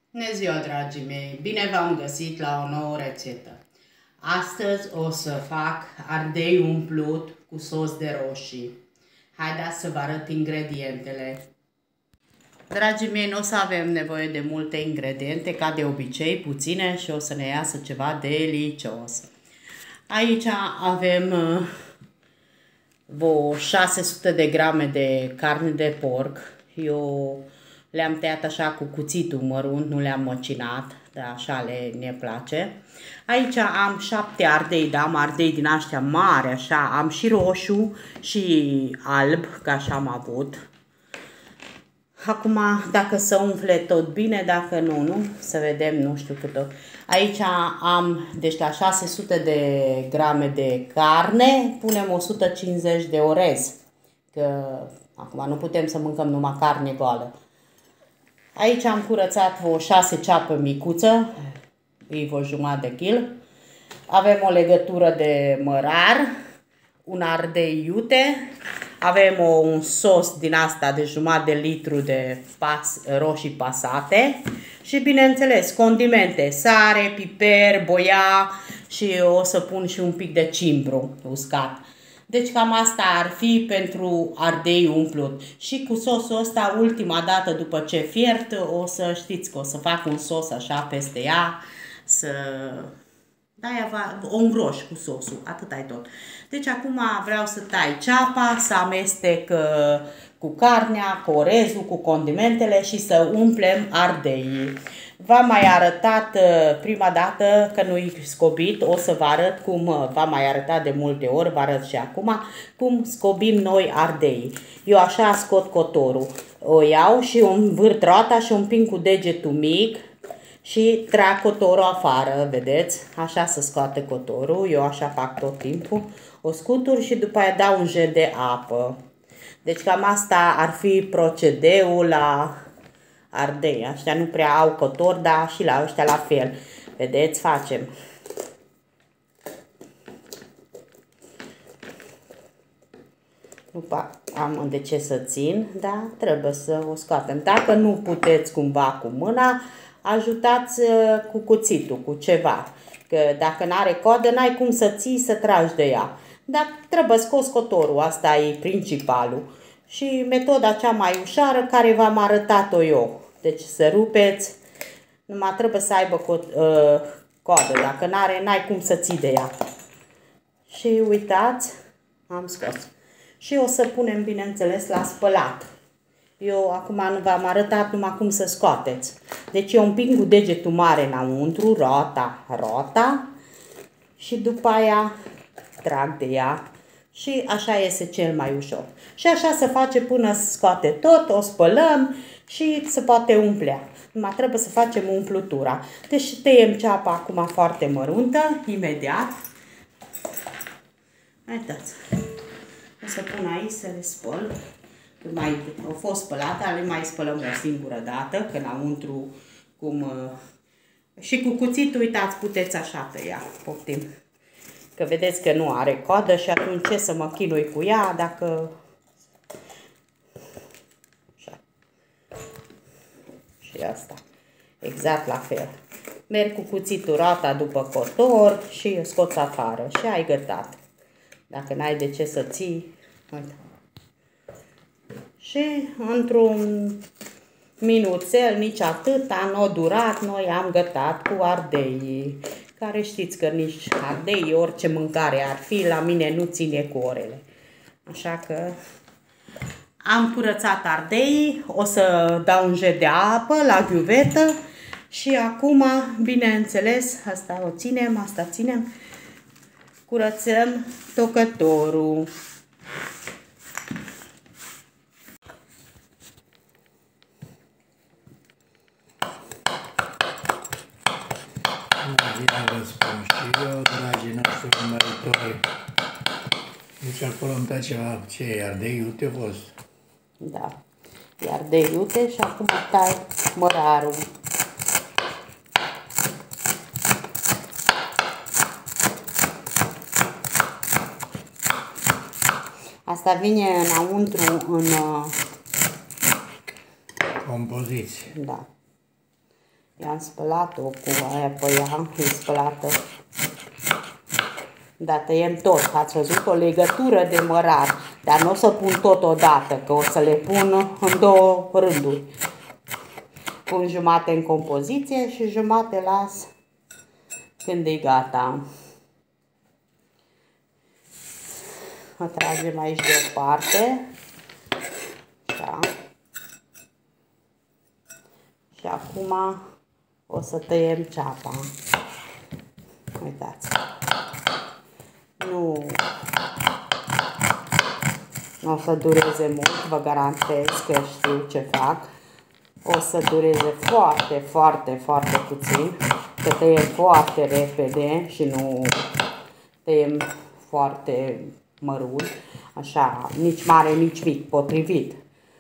Bună ziua, dragii mei! Bine v-am găsit la o nouă rețetă. Astăzi o să fac ardei umplut cu sos de roșii. Haideți să vă arăt ingredientele. Dragii mei, nu o să avem nevoie de multe ingrediente, ca de obicei, puține, și o să ne iasă ceva delicios. Aici avem 600 de grame de carne de porc. Eu le-am tăiat așa cu cuțitul mărunt, nu le-am măcinat, dar așa ne place. Aici am 7 ardei, da, am ardei din aștia mari, așa, am și roșu și alb, că așa am avut. Acum, dacă se umfle tot bine, dacă nu, să vedem, nu știu cât o. Aici am, deci la 600 de grame de carne, punem 150 de orez, că acum nu putem să mâncăm numai carne goală. Aici am curățat o 6 ceapă micuță, e o jumătate de kil. Avem o legătură de mărar, un ardei iute, avem un sos din asta de jumătate de litru de roșii pasate și, bineînțeles, condimente, sare, piper, boia și o să pun și un pic de cimbru uscat. Deci cam asta ar fi pentru ardei umplut. Și cu sosul ăsta, ultima dată după ce fiert, o să știți că o să fac un sos așa peste ea, să... Da, o îngroș cu sosul, atât ai tot. Deci acum vreau să tai ceapa, să amestec cu carnea, cu orezul, cu condimentele și să umplem ardeii. V-am mai arătat prima dată că nu-i scobit, o să vă arăt cum, v-am mai arătat de multe ori, vă arăt și acum, cum scobim noi ardeii. Eu așa scot cotorul, o iau și o învârt roata și o împing cu degetul mic și trag cotorul afară, vedeți? Așa se scoate cotorul, eu așa fac tot timpul, o scutur și după aia dau un jet de apă. Deci cam asta ar fi procedeul la ardei. Aștia nu prea au cotor, dar și la ăștia la fel. Vedeți? Facem. După am de ce să țin, dar trebuie să o scoatem. Dacă nu puteți cumva cu mâna, ajutați cu cuțitul, cu ceva. Că dacă n-are coadă, n-ai cum să ții, să tragi de ea. Dar trebuie scos cotorul, asta e principalul. Și metoda cea mai ușoară care v-am arătat-o eu. Deci să rupeți, numai trebuie să aibă coadă, dacă n-are, n-ai cum să ții de ea. Și uitați, am scos. Și o să punem, bineînțeles, la spălat. Eu acum nu v-am arătat numai cum să scoateți. Deci eu împing cu degetul mare înăuntru, roata, și după aia trag de ea și așa iese cel mai ușor. Și așa se face până se scoate tot, o spălăm și se poate umplea. Numai trebuie să facem umplutura. Deci tăiem ceapa acum foarte măruntă, imediat. Uitați. O să pun aici să le spăl. Mai au fost spălate, le mai spălăm o singură dată, că înăuntru cum... Și cu cuțitul, uitați, puteți așa tăia, poftim. Că vedeți că nu are coadă și atunci ce să mă chinui cu ea dacă... Așa. Și asta. Exact la fel. Merg cu cuțitul roata după cotor și o scoți afară și ai gătat. Dacă n-ai de ce să ții, uite. Și într-un minuțel, nici atâta, n-o durat, noi am gătat cu ardeii. Care știți că nici ardei, orice mâncare ar fi, la mine nu ține cu orele. Așa că am curățat ardeii, o să dau un jet de apă la ghiuvetă și acum, bineînțeles, asta o ținem, asta ținem, curățăm tocătorul. Vă spun și eu, dragii noștri urmăritori. Deci acolo îmi dă ceva, ce e, ardei iute fost? Da, e ardei iute și acum tai mărarul. Asta vine înăuntru în... Compoziție. Da. I-am spălat-o cu aia pe ea, e spălată. Da, tăiem tot. Ați văzut o legătură de mărar. Dar nu o să pun tot odată, că o să le pun în 2 rânduri. Pun jumate în compoziție și jumate las când e gata. O tragem aici deoparte. Așa. Și acum o să tăiem ceapa. Uitați. Nu o să dureze mult, vă garantez că știu ce fac. O să dureze foarte, foarte, foarte puțin. Că tăiem foarte repede și nu tăiem foarte mărunt. Așa, nici mare, nici mic, potrivit.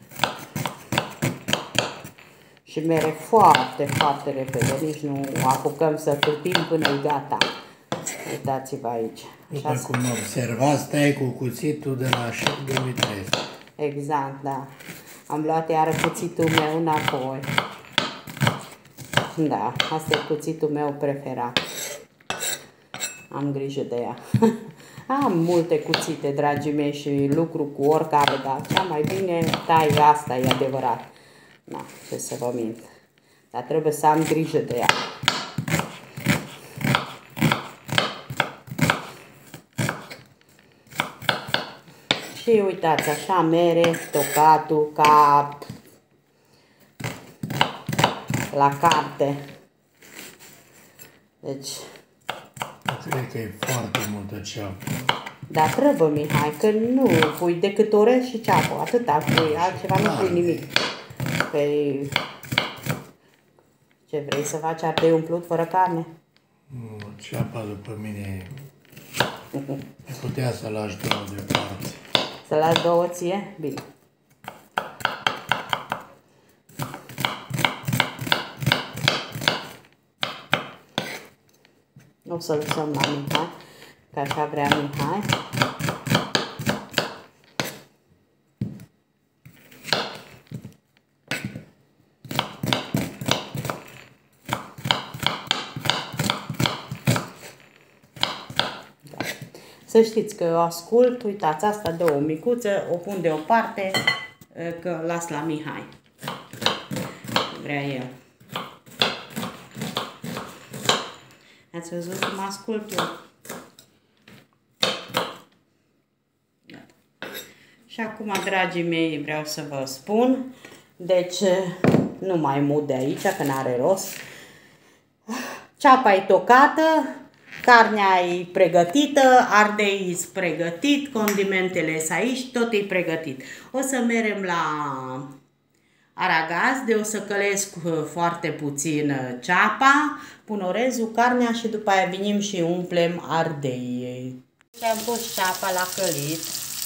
Și mere foarte, foarte repede. Nici nu apucăm să cârpim până e gata. Uitați-vă aici. După cum observați, stai cu cuțitul de la șef de viteză. Exact, da. Am luat iară cuțitul meu înapoi. Da, asta e cuțitul meu preferat. Am grijă de ea. Am multe cuțite, dragii mei, și lucru cu oricare, dar cea mai bine tai asta, e adevărat. Da, ce să vă mint. Dar trebuie să am grijă de ea. Și uitați, așa mere tocatul ca la carte. Deci... Cred că e foarte multă ceapă. Dar trebuie, Mihai, că nu pui decât orez și ceapă. Atâta pui, altceva nu pui nimic. Păi... Ce vrei să faci, ardei umplut fără carne? Nu, ceapa după mine... Ai putea să lași 2 deoparte. Să las 2 ție? Bine. O să lăsăm la Mihai, că așa vrea Mihai. Să știți că eu ascult, uitați, asta de o micuță, o pun deoparte, că las la Mihai. Vrea el. Ați văzut cum ascult eu? Și acum, dragii mei, vreau să vă spun, deci nu mai mut de aici, că n-are rost. Ceapa e tocată, carnea e pregătită, ardei e pregătit, condimentele sunt aici, tot e pregătit. O să mergem la aragaz, de o să călesc foarte puțin ceapa, pun orezul, carnea și după aia venim și umplem ardei. Și am pus ceapa la călit.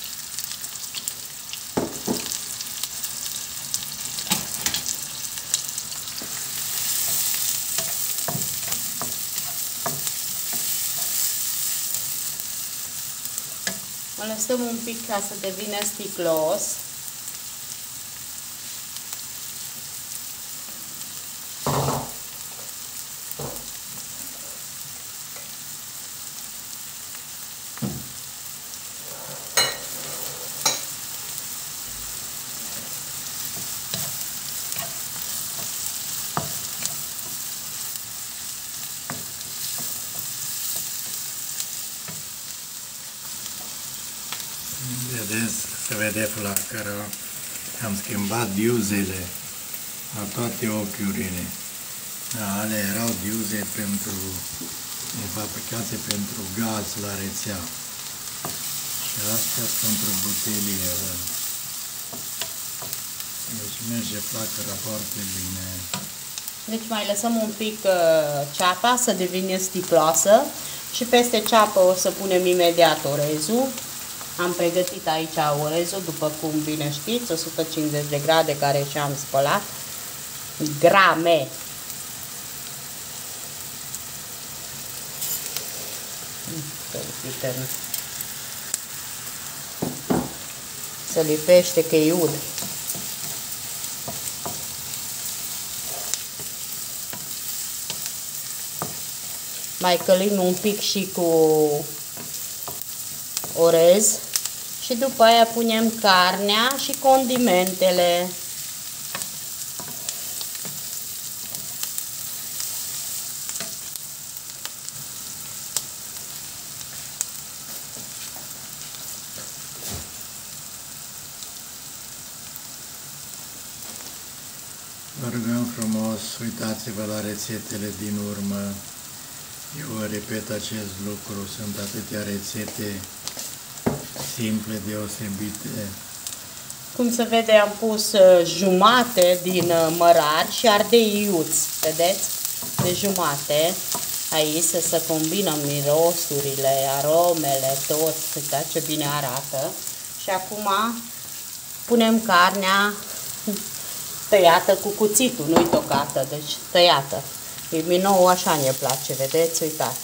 O lăsăm un pic ca să devină sticlos. Vedeți, se vede flacăra. Am schimbat diuzele la toate ochiurile. Da, alea erau diuze pentru, fabricate pentru gaz la rețea. Și astea sunt pentru butelie. Da. Deci merge flacăra foarte bine. Deci mai lăsăm un pic ceapa să devină sticloasă și peste ceapă o să punem imediat orezul. Am pregătit aici orezul, după cum bine știți, 150 de grade, care și-am spălat. Grame. Se lipește că e ud. Mai călim un pic și cu orez și după aia punem carnea și condimentele. Vă rugăm frumos, uitați-vă la rețetele din urmă. Eu repet acest lucru, sunt atâtea rețete simple, deosebite. Cum se vede, am pus jumate din mărari și ardei iuți, vedeți? De jumate. Aici să se combină mirosurile, aromele, tot, uitați ce bine arată. Și acum punem carnea tăiată cu cuțitul, nu-i tocată, deci tăiată. E minou, așa ne place, vedeți? Uitați.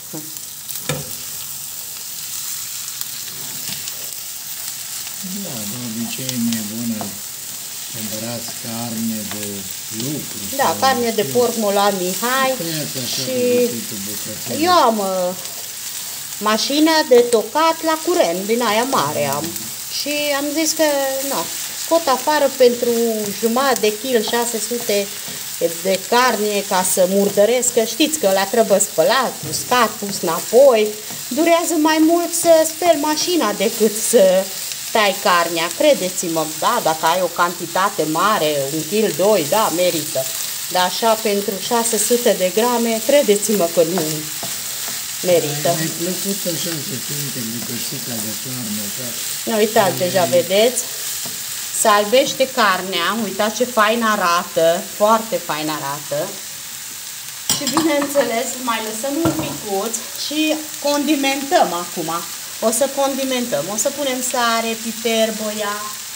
Da, de obicei nu e bună. Cumpărați carne de lucru. Da, carne de porc mă lua Mihai. Și eu am mașina de tocat la curent, din aia mare am. Și am zis că, nu, scot afară pentru jumătate de kil 600 de carne ca să murdăresc, că știți că ăla trebuie spălat, uscat, pus înapoi. Durează mai mult să speli mașina decât să tai carnea, credeți-mă, da, dacă ai o cantitate mare, 1 kg, 2, da, merită. Dar așa, pentru 600 de grame, credeți-mă că nu merită. Mi-a plăcut așa să simte bucățica de carne, așa. Uitați, deja vedeți, se albește carnea, uitați ce fain arată, foarte fain arată. Și bineînțeles, mai lăsăm un picuț și condimentăm acum. O să condimentăm, o să punem sare, piper, boia.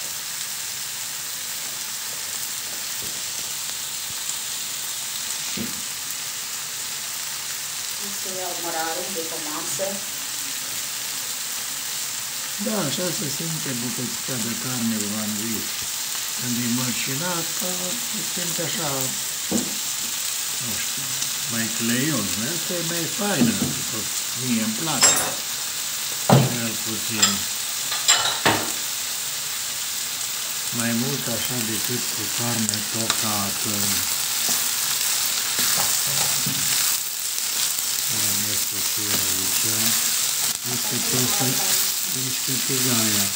O să iau mărarul de pe masă. Da, așa se simte bucățica de carne, v-am zis. Când e măcinat, se simte așa, nu știu, mai cleios. Asta e mai faină, mie îmi place. Cel puțin. Mai mult așa decât cu carne tocată. Este și aici. Este tostă, este tigaia.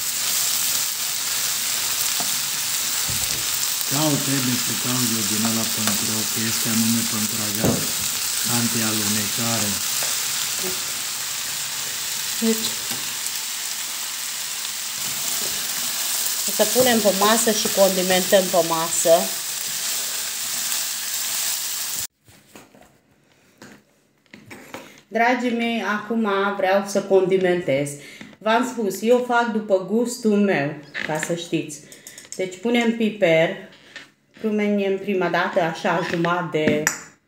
Trebuie să caut eu din ăla pentru că este anume pentru a avea anti-alunecare. Deci, o să punem pe masă și condimentăm pe masă. Dragii mei, acum vreau să condimentez. V-am spus, eu fac după gustul meu, ca să știți. Deci punem piper, prumeniem prima dată așa jumătate de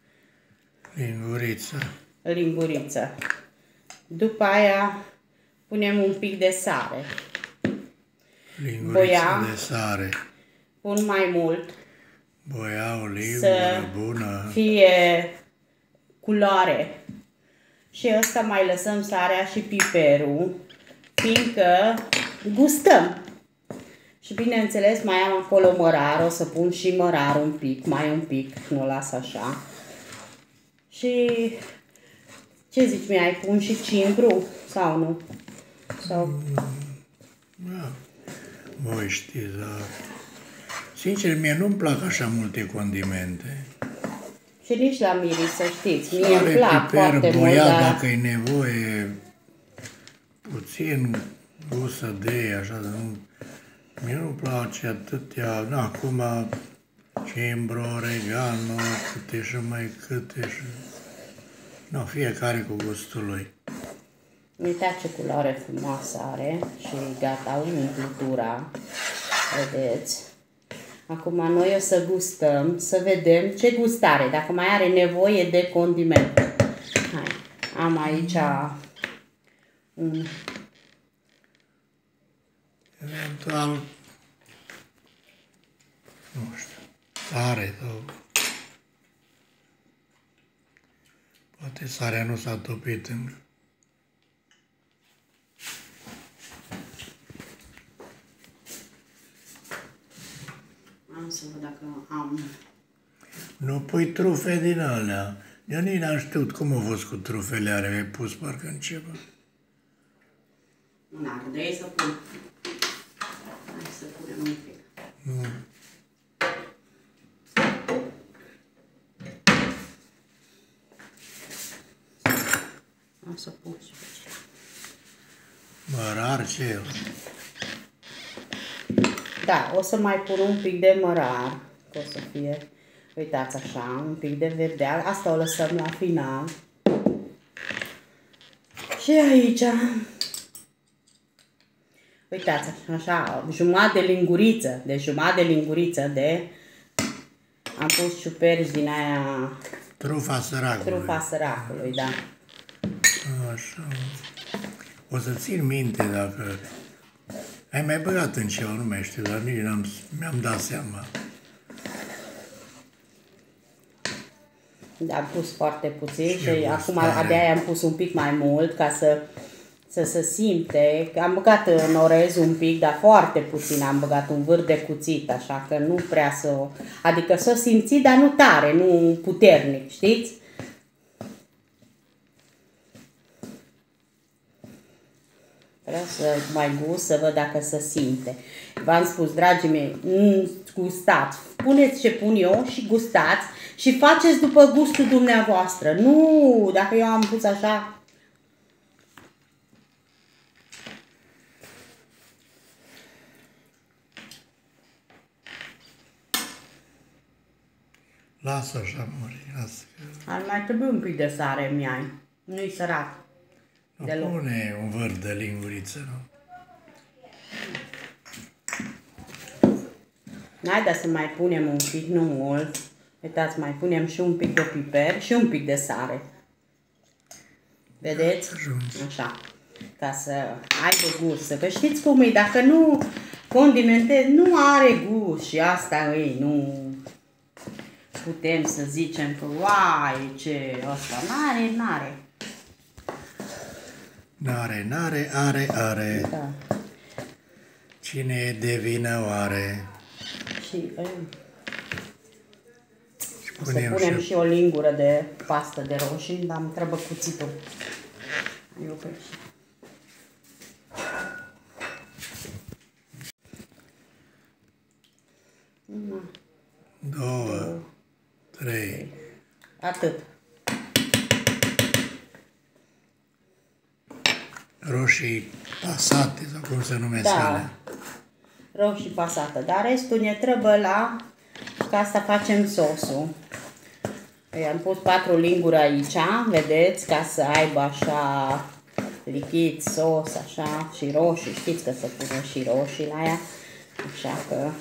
linguriță. După aia punem un pic de sare. Linguriță de sare. Pun mai mult. Boia, o lingură bună. Să fie culoare. Și ăsta mai lăsăm sarea și piperul, fiindcă gustăm. Și bineînțeles mai am acolo mărar, o să pun și mărar un pic, mai un pic, nu las așa. Și ce zici, mi-ai pun și cimbru sau nu? Sau... Da, voi știți, dar sincer, mie nu-mi plac așa multe condimente. Și nici la miris, să știți, mie îmi plac piper, foarte boia, mult, dar... dacă e nevoie, puțin gusă de așa, dar nu... Mie nu-mi place atâtea, na, acum cimbru, oregano, câte și mai câte și... Nu, fiecare cu gustul lui. Uitați ce culoare frumoasă are și gata, umplutura, vedeți. Acum noi o să gustăm, să vedem ce gust are, dacă mai are nevoie de condiment. Hai, am aici un... Eventual, nu știu, sare sau... Poate sarea nu s-a topit încă. Am să văd dacă am... Nu pui trufe din alea. Eu nici n-am știut cum a fost cu trufele alea. Ai pus parcă în ceva. Un ardei să pun. Hai să punem un pic. Nu. O să pun și pe ce. Mărar ce eu. Da, o să mai pun un pic de mărar. Că o să fie, uitați așa, un pic de verdeal. Asta o lăsăm la final. Și aici, uitați așa, jumătate de linguriță, am pus ciuperci din aia, Trufa săracului. trufa săracului, da. Așa. O să țin minte dacă... Ai mai băgat în ceva, nu mai știu, dar nici mi-am dat seama. Da, am pus foarte puțin și Ce acum gustare. abia am pus un pic mai mult ca să se simte. Am băgat în orez un pic, dar foarte puțin am băgat, un vârf de cuțit, așa că nu prea adică s-o simți, dar nu tare, nu puternic, știți? Vreau să mai gust, să văd dacă se simte. V-am spus, dragii mei, gustați, puneți ce pun eu și gustați și faceți după gustul dumneavoastră. Nu, dacă eu am pus așa... Lasă așa, mări, lasă. Ar mai trebui un pic de sare mi-ai. Nu-i sărat. Deloc. Pune un vârf de linguriță, nu? Haideți să mai punem un pic, nu mult. Uitați, mai punem și un pic de piper și un pic de sare. Vedeți? Așa. Ca să aibă gust. Că știți cum e, dacă nu condimentezi, nu are gust și asta e, nu putem să zicem că uai, ce ăsta n-are. N-are, are. Da. Cine e de vină oare? Și o să Punem punem și și o lingură de pastă de roșii, dar îmi trebuie cuțitul. Eu pe și. două, trei. Atât. Roșii pasate, sau cum se numesc Da. alea. Roșii pasată. Dar restul ne trebuie ca asta facem sosul. Am pus 4 linguri aici, vedeți, ca să aibă așa lichid, sos, așa, și roșii. Știți că se pune și roșii la ea. Așa că...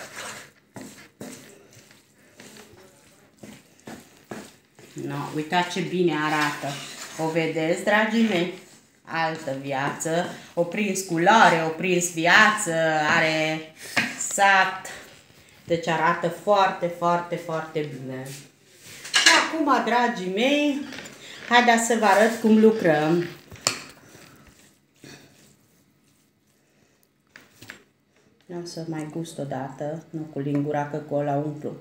No, uitați ce bine arată. O vedeți, dragii mei? Altă viață. O prins culoare, o prins viață, are sat. Deci arată foarte, foarte, foarte bine. Și acum, dragii mei, haideți să vă arăt cum lucrăm. Vreau să mai gust o dată, nu cu lingura, că cu ăla umplu.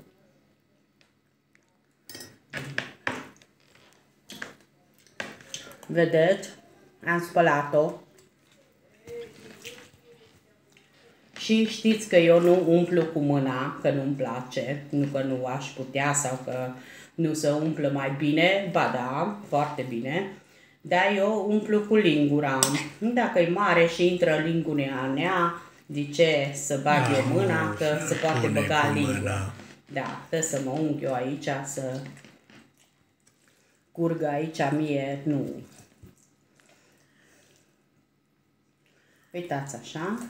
Vedeți? Am spălat-o. Și știți că eu nu umplu cu mâna, că nu-mi place, nu că nu aș putea sau că nu se umplă mai bine, ba da, foarte bine, dar eu umplu cu lingura. Dacă e mare și intră lingura în ea, de ce să bag eu mâna, că se poate băga lingura. Da, trebuie să mă unghi eu aici, să curgă aici mie, nu. Uitați așa.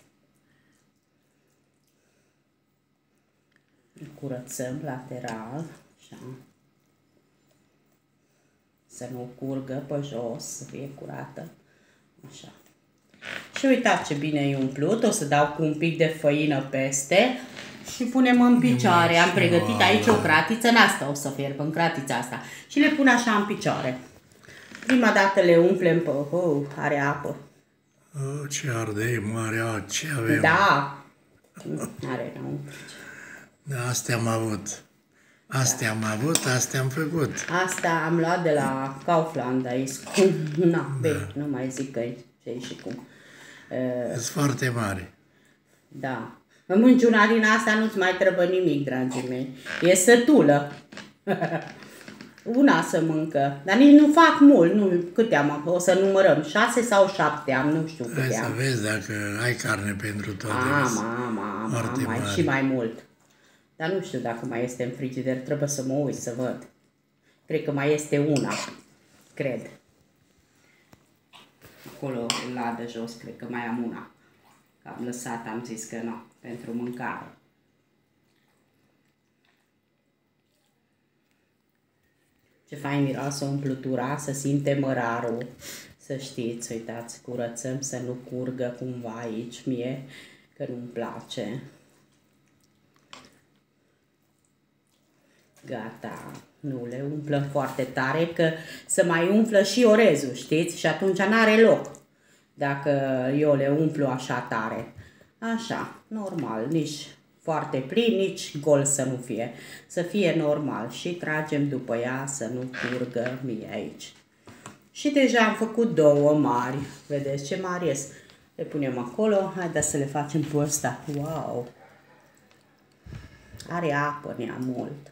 Curățăm lateral, așa. Să nu curgă pe jos, să fie curată. Așa. Și uitați ce bine e umplut. O să dau cu un pic de făină peste Și punem în picioare. Am pregătit aici o cratiță, în asta o să fierb, în cratița asta. Și le pun așa în picioare. Prima dată le umplem pe... are apă. Ce ardei mare, ce avem. Da. Are, nu. Da, astea am avut. Astea am avut, astea am făcut. Asta am luat de la Kaufland, aici. Na, nu mai zic că e și cum. Sunt foarte mari. Da. În mânciuna din asta nu-ți mai trebuie nimic, dragii mei. E sătulă. Una să mâncă. Dar nici nu fac mult. Nu, câte am? O să numărăm. 6 sau 7 am, nu știu câte Hai am. să vezi dacă ai carne pentru toate. Am și mai mult. Dar nu știu dacă mai este în frigider. Trebuie să mă uit să văd. Cred că mai este una. Cred. Acolo, în ladă jos, cred că mai am una. Am lăsat, am zis că nu, pentru mâncare. Ce fain miroasă umplutura, să simte mărarul, să știți, uitați, curățăm să nu curgă cumva aici, mie, că nu-mi place. Gata, nu le umplăm foarte tare, că să mai umflă și orezul, știți, și atunci n-are loc. Dacă eu le umplu așa tare. Așa, normal, nici foarte plin, nici gol să nu fie. Să fie normal și tragem după ea să nu curgă mie aici. Și deja am făcut două mari. Vedeți ce mari ies? Le punem acolo. Haideți să le facem pe ăsta. Wow! Are apă în ea mult.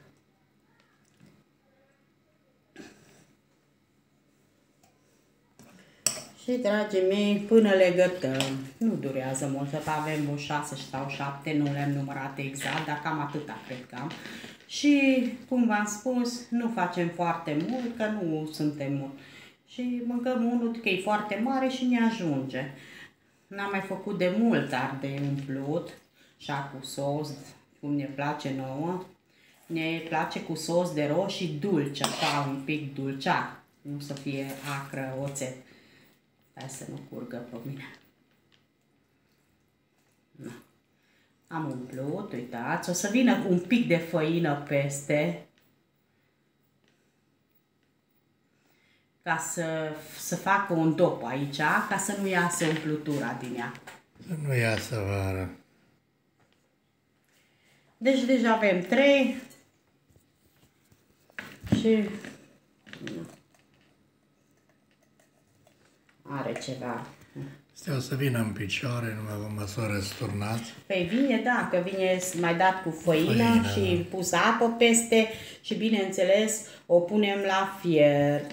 Și, dragii mei, până le gătăm, nu durează mult, că avem vreo 6 sau 7, nu le-am numărat exact, dar cam atâta cred că am. Și, cum v-am spus, nu facem foarte mult, că nu suntem mult. Și mâncăm unul că e foarte mare și ne ajunge. N-am mai făcut de mult ardei umplut, așa cu sos, cum ne place nouă. Ne place cu sos de roșii dulce, așa un pic dulceat, nu să fie acră oțet. Hai să nu curgă pe mine. Na. Am umplut, uitați, o să vină un pic de făină peste. Ca să facă un dop aici, ca să nu iasă umplutura din ea. Să nu iasă vară. Deci deja avem 3. Și... are ceva. Astea o să vină în picioare, numai vă măsoară sturnat. Păi vine, da, că vine mai dat cu făină și pus apă peste și bineînțeles o punem la fiert.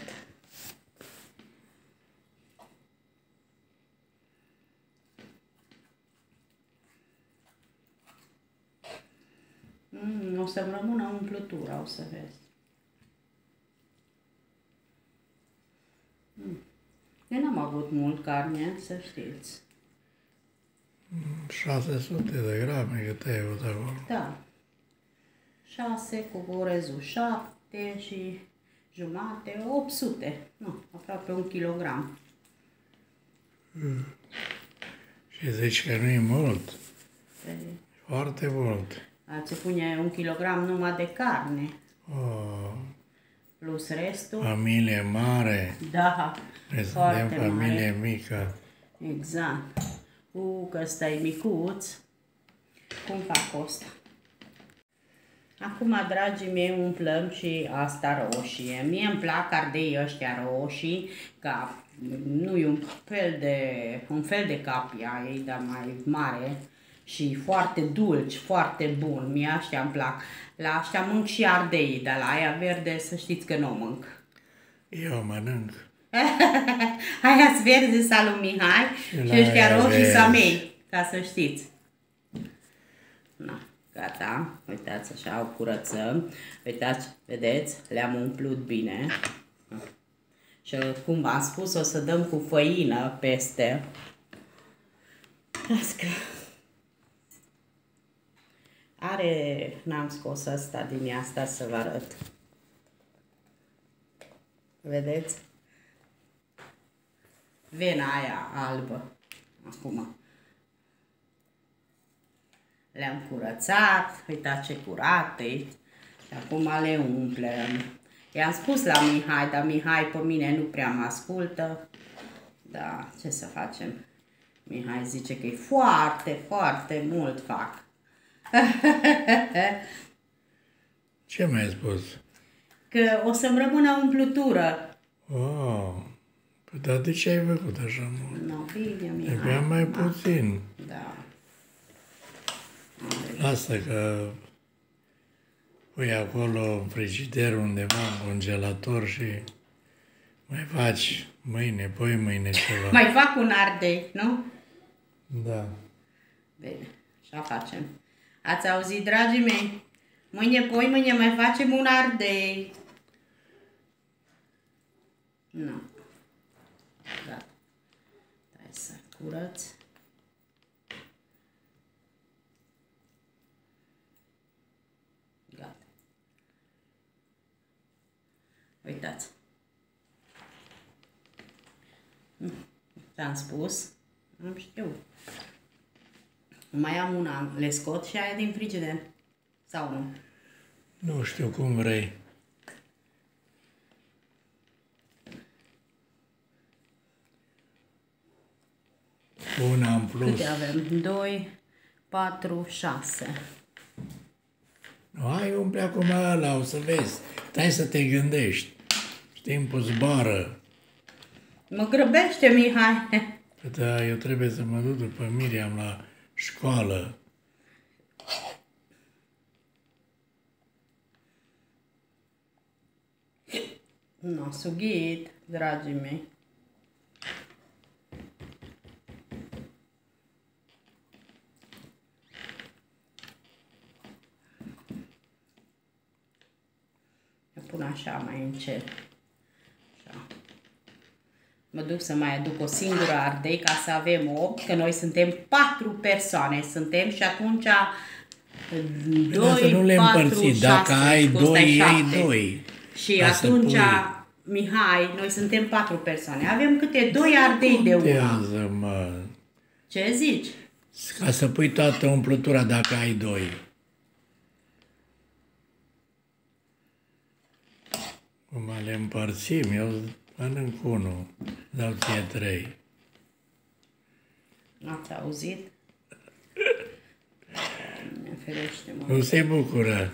O să-mi rămână umplutura, o să vezi. Eu n-am avut mult carne, să știți. 600 de grame cât ai avut acolo. Da. 6 cu orezul 7 și jumate, 800. Nu, aproape 1 kilogram. Și zici că nu e mult. Foarte mult. Alții pune 1 kilogram numai de carne. Oh. Plus restul. Familie mare. Da, Noi foarte suntem familie mare. mică. Exact. Că ăsta e micuț. Cum fac ăsta? Acum, dragii mei, umplăm și asta roșie. Mie îmi plac ardei ăștia roșii, ca nu e un fel de capia ei, dar mai mare și foarte dulci, foarte bun. Mie ăștia îmi plac. La ăștia mânc și ardei, dar la aia verde să știți că nu o mânc. Eu mănânc. Aia-s verde sa lui Mihai și ăștia roșii sa mei, ca să știți. Na, gata, uitați așa, o curățăm. Uitați, vedeți, le-am umplut bine. Și cum v-am spus, o să dăm cu făină peste. Las că are, n-am scos asta din asta să vă arăt. Vedeți? Vena aia albă. Acum. Le-am curățat, uitați ce curat e. Și acum le umplem. I-am spus la Mihai, dar Mihai pe mine nu prea mă ascultă. Da, ce să facem? Mihai zice că e foarte, foarte mult fac. Ce mi-ai spus? Că o să-mi rămână umplutură. Oh, păi dar de ce ai făcut așa mult? No, bine, Mihai. Trebuia mai puțin. Da. Lasă că pui acolo în frigider undeva, în congelator și mai faci mâine, poi mâine ceva. Mai fac un ardei, nu? Da. Bine, așa facem. Ați auzit, dragii mei? Mâine, poi mâine mai facem un ardei. Nu. Gata. Hai să curăț. Gata. Uitați. Ți-am spus. Nu știu. Mai am una, le scot și aia din frigider. Sau nu? Nu știu cum vrei. Una în plus. Câte avem? 2, 4, 6. Hai, umple acum ăla, o să vezi. Stai să te gândești. Timpul zboară. Mă grăbește, Mihai. Da, eu trebuie să mă duc după Miriam la școală. Nu, sughit, dragii mei. Eu pun așa mai încet. Așa. Mă duc să mai aduc o singură ardei ca să avem 8, că noi suntem 4 persoane. Suntem și atunci 2, nu le 4, împărți. 6, Dacă ai 2, iei 2. Și Ca să atunci, pui. Mihai, noi suntem 4 persoane. Avem câte 2 ardei de una. Contează, mă. Ce zici? Ca să pui toată umplutura dacă ai 2. Cum le împărțim, eu mănânc 1, dau ție 3. N-ați auzit? Ne ferește, mă. Nu se bucură.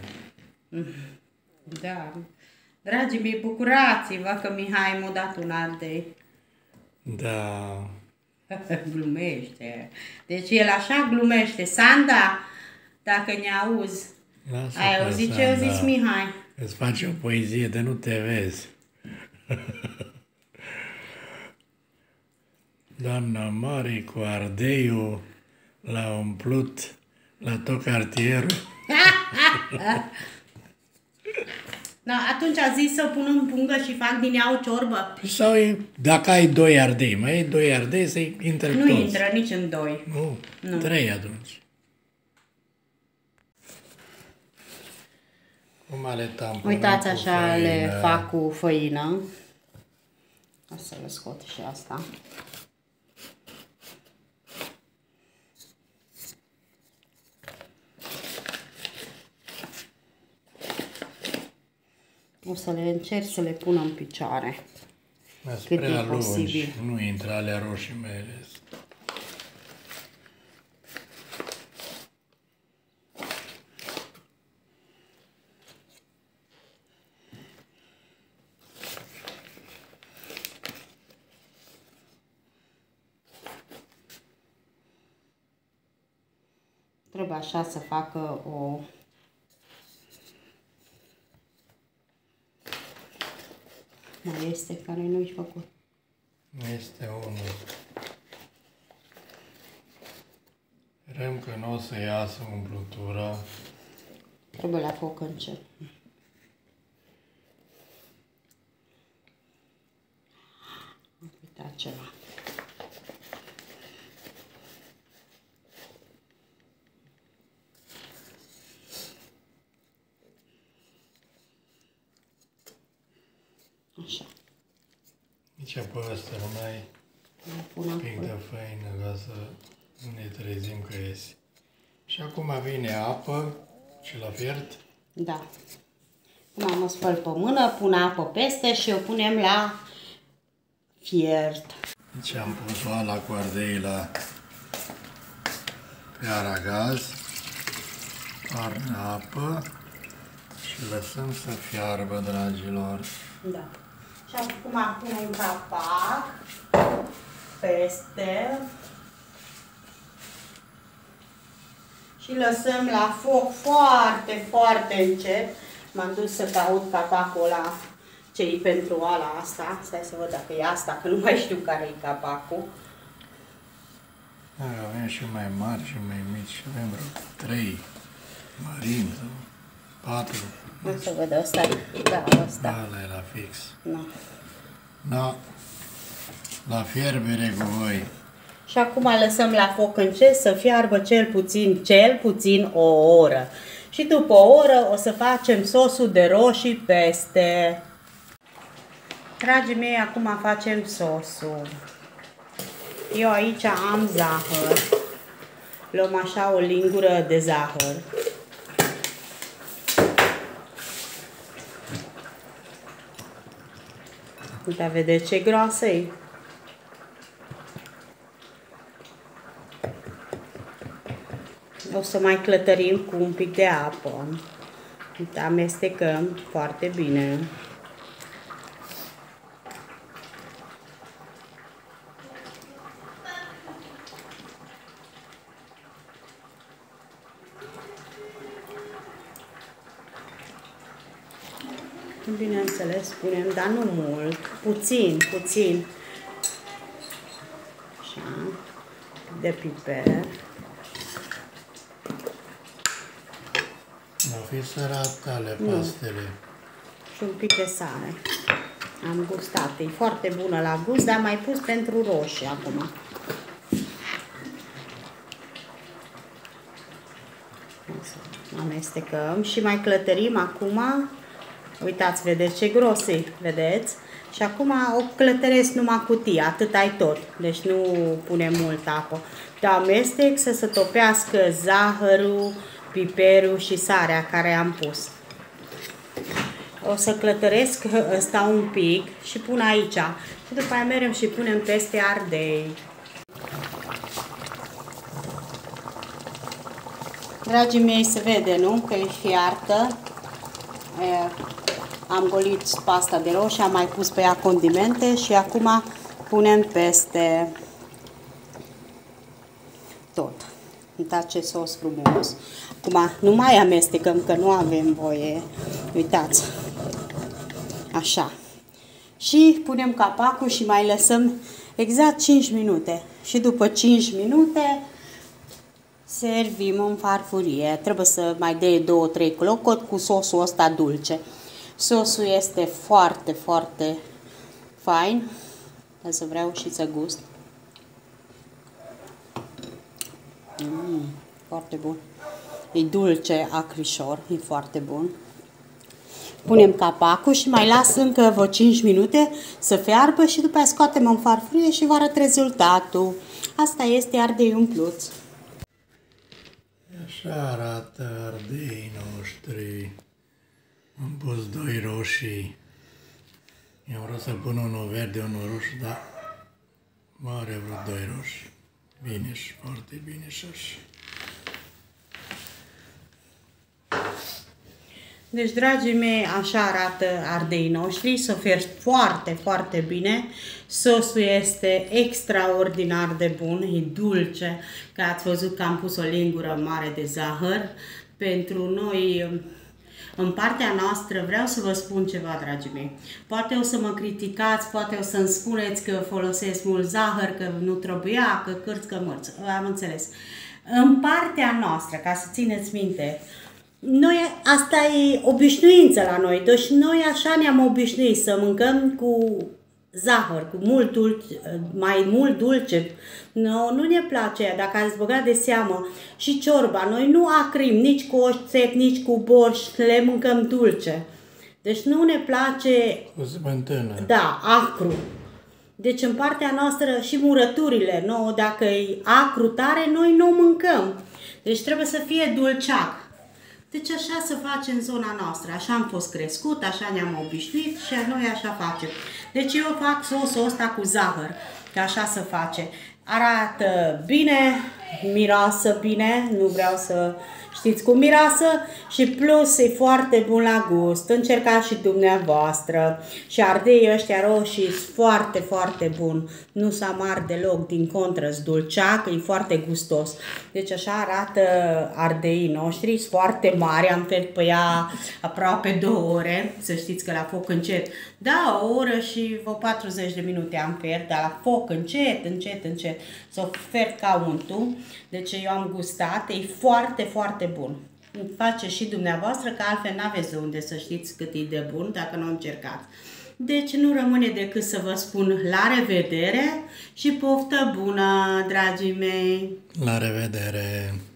Da. Dragii mei, bucurați-vă că Mihai m-a dat un ardei. Da. Glumește. Deci el așa glumește. Sanda, dacă ne auzi, Lasă ai pe auzit ce a zis Sanda. Mihai? Îți face o poezie de nu te vezi. Doamna Mari cu ardeiul l-a umplut la tot cartierul. Da, atunci a zis să pun în pungă și fac din ea o ciorbă. Sau dacă ai 2 ardei, mai ai 2 ardei să-i intre Nu toți. intră nici în 2. Nu, 3 atunci. Cum le tamponăm Uitați cu așa făină. le fac cu făină. O să le scot și asta. O să le încerc să le pun în picioare. Sunt cât prea e lungi, posibil. nu intră alea roșii mele. Trebuie așa să facă o... Mai este care nu-i făcut. Este unul. Sperăm că nu o să iasă umplutura. Trebuie la foc încet. Am uitat ceva. Așa. Nici pe ăsta mai Îl pun un pic de acolo. făină ca să nu ne trezim că iese. Și acum vine apă și la fiert. Da. Acum mă spăl pe mână, pun apă peste și o punem la fiert. Deci am pus oala cu ardei pe aragaz, toarnă apă și lăsăm să fiarbă, dragilor. Da. Și acum punem capac peste și lăsăm la foc foarte, foarte încet. M-am dus să caut capacul ăla ce-i pentru oala asta. Stai să văd dacă e asta, că nu mai știu care e capacul. Da, avem și mai mari și mai mici. Avem vreo 3 mărimi sau 4. Nu să văd ăsta. Da, ăsta. Ăla e la fix. No. Da. La fierbere cu voi. Și acum lăsăm la foc încet să fiarbă cel puțin o oră. Și după o oră o să facem sosul de roșii peste. Dragii mei, acum facem sosul. Eu aici am zahăr. Luăm așa o lingură de zahăr. Uite, vedeți ce groasă e? O să mai clătărim cu un pic de apă. Amestecăm foarte bine. Bineînțeles, punem, dar nu mult, puțin, puțin. Așa, de piper. Nu fi sărate pastele. Și un pic de sare. Am gustat, e foarte bună la gust, dar am mai pus pentru roșii acum. Amestecăm și mai clătărim acum. Uitați, vedeți ce gros e, vedeți? Și acum o clătăresc numai cutia, atât ai tot. Deci nu punem multă apă. Dar amestec să se topească zahărul, piperul și sarea care am pus. O să clătăresc ăsta un pic și pun aici. Și după aia mergem și punem peste ardei. Dragii mei, se vede, nu? Că e fiartă. Am golit pasta de roșii, am mai pus pe ea condimente și acum punem peste tot. Uitați ce sos frumos. Acum nu mai amestecăm, că nu avem voie. Uitați. Așa. Și punem capacul și mai lăsăm exact 5 minute. Și după 5 minute servim în farfurie. Trebuie să mai dea 2-3 clocot cu sosul ăsta dulce. Sosul este foarte, foarte fain. O să vreau și să gust. Foarte bun. E dulce, acrișor, e foarte bun. Punem capacul și mai las încă vreo 5 minute să fiarbă și după aia scoatem în farfurie și vă arăt rezultatul. Asta este ardei umpluți. Așa arată ardeii noștri. Am pus 2 roșii. Eu vreau să pun unul verde, unul roșu, dar are vreo 2 roșii. Bine și foarte bine și așa. Deci, dragii mei, așa arată ardeii noștri. S-o fiert foarte, foarte bine. Sosul este extraordinar de bun, e dulce, că ați văzut că am pus o lingură mare de zahăr. Pentru noi, în partea noastră, vreau să vă spun ceva, dragii mei. Poate o să mă criticați, poate o să-mi spuneți că folosesc mult zahăr, că nu trebuia, că cârți, că mărți. Am înțeles. În partea noastră, ca să țineți minte, noi, asta e obișnuință la noi, deci noi așa ne-am obișnuit să mâncăm cu zahăr, cu mult dulce, mai mult dulce. Nu ne place aia, dacă ați băgat de seamă și ciorba, noi nu acrim nici cu oțet, nici cu borș, le mâncăm dulce. Deci nu ne place, Cu smântână. da, acru. Deci în partea noastră și murăturile, nouă, dacă e acru tare, noi nu mâncăm. Deci trebuie să fie dulceac. Deci așa se face în zona noastră. Așa am fost crescut, așa ne-am obișnuit și noi așa facem. Deci eu fac sosul ăsta cu zahăr, că așa se face. Arată bine, miroasă bine, nu vreau să știți cum miroasă și plus e foarte bun la gust. Încercați și dumneavoastră. Și ardeii ăștia roșii sunt foarte, foarte bun. Nu s amar deloc, din contră, dulceac, e foarte gustos. Deci așa arată ardeii noștri, sunt foarte mari, am fert pe ea aproape 2 ore, să știți că la foc încet. Da, o oră și 40 de minute am fert, dar la foc încet, încet, încet. S-o fert ca untul, deci eu am gustat, e foarte, foarte bun. Face și dumneavoastră, că altfel n-aveți de unde să știți cât e de bun dacă nu încercați. Deci nu rămâne decât să vă spun la revedere și poftă bună, dragii mei! La revedere!